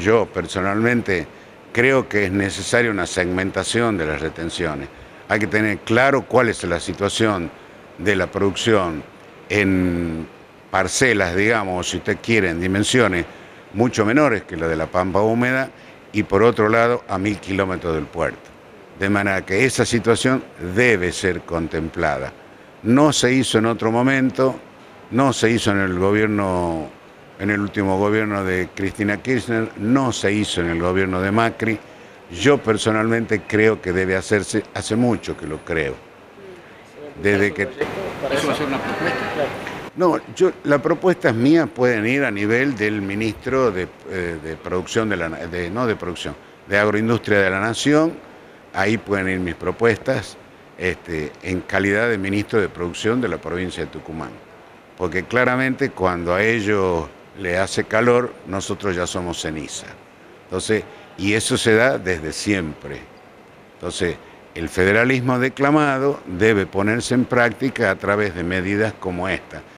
yo personalmente creo que es necesaria una segmentación de las retenciones. Hay que tener claro cuál es la situación de la producción en parcelas, digamos, si usted quiere, en dimensiones mucho menores que la de la pampa húmeda, y por otro lado a 1000 kilómetros del puerto. De manera que esa situación debe ser contemplada. No se hizo en otro momento, no se hizo en el gobierno, en el último gobierno de Cristina Kirchner, no se hizo en el gobierno de Macri. Yo personalmente creo que debe hacerse, hace mucho que lo creo. Desde que... ¿Eso va a ser una propuesta? No, la propuesta mía pueden ir a nivel del ministro de producción de agroindustria de la Nación. Ahí pueden ir mis propuestas en calidad de ministro de producción de la provincia de Tucumán. Porque claramente cuando a ellos le hace calor, nosotros ya somos ceniza. Entonces, y eso se da desde siempre. Entonces, el federalismo declamado debe ponerse en práctica a través de medidas como esta.